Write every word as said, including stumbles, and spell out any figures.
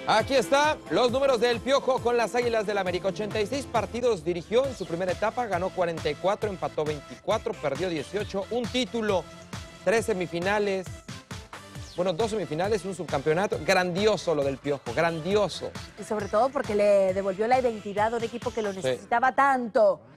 Aquí está, los números del Piojo con las Águilas del América. ochenta y seis partidos dirigió en su primera etapa, ganó cuarenta y cuatro, empató veinticuatro, perdió dieciocho, un título, tres semifinales, bueno, dos semifinales, un subcampeonato. Grandioso lo del Piojo, grandioso. Y sobre todo porque le devolvió la identidad a un equipo que lo necesitaba sí. tanto.